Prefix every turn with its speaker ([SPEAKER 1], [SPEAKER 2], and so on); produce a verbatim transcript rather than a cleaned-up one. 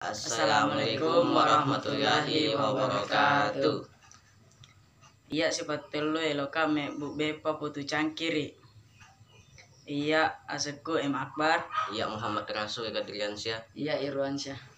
[SPEAKER 1] Assalamualaikum warahmatullahi wabarakatuh. Iya sifat telu elo kame bu bepa putu cangkiri. Iya asetku M Akbar.
[SPEAKER 2] Iya Muhammad Rasul Gadriansyah.
[SPEAKER 3] Iya Irwansyah.